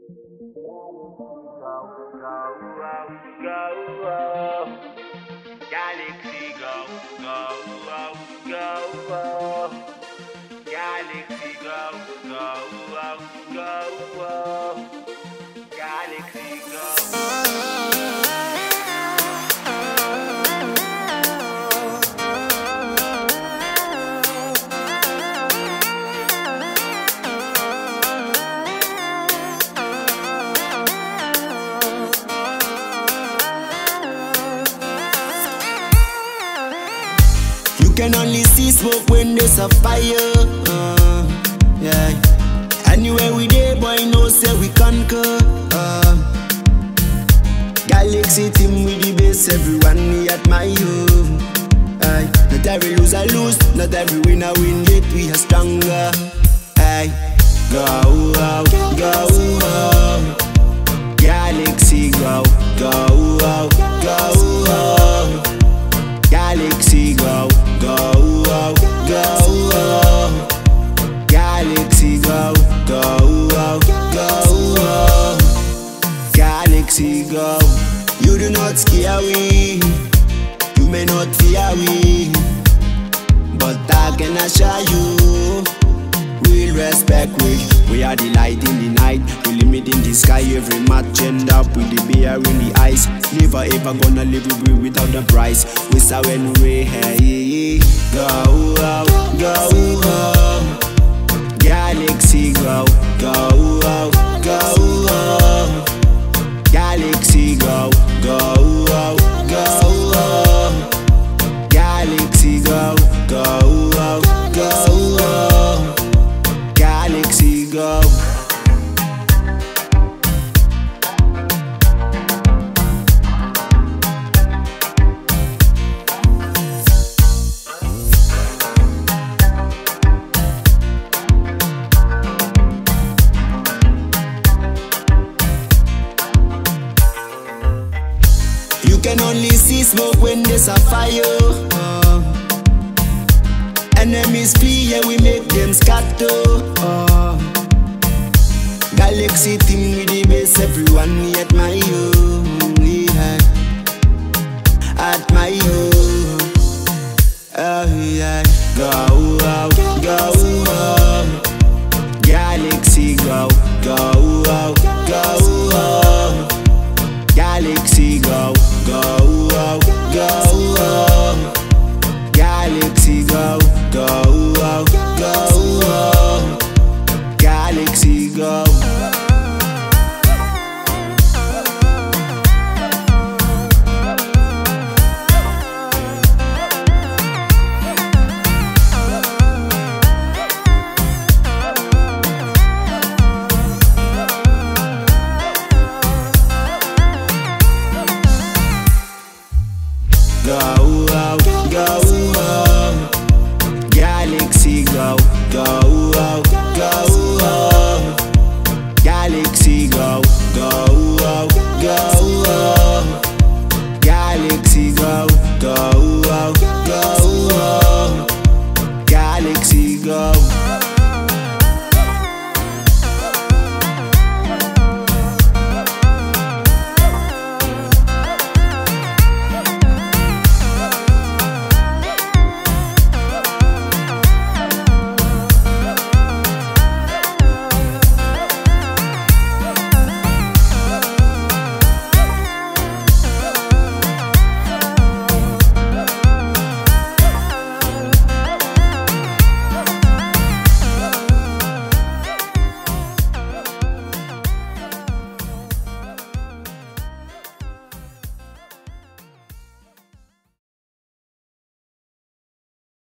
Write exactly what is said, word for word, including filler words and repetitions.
Galaxy go, go, go, go, go. Galaxy go, go, go, go, go. Galaxy go. You can only see smoke when there's a fire. Uh, yeah. Anywhere we there, boy, no say we conquer. Uh, Galaxy team with the best, everyone we admire. Uh, not every loser lose, not every winner win, yet we are stronger. Aye. Go, go, go, go. Galaxy go, go, go, go, go. Galaxy go, go, go, go, go. Galaxy go, go, go, go, go. Galaxy go. You do not scare we, you may not fear we, but I can assure you, we'll respect we. We are the light in the night, we limit in the sky. Every match end up with the beer in the ice. Never ever gonna live we without the price. We saw when we hey, go, go, go, go. Galaxy go, go, go, go, go. Galaxy go, go, go, go, go. Galaxy go, go, go, go, go. Galaxy go. You can only see smoke when there's a fire. Uh, enemies flee, yeah, we make them scatter.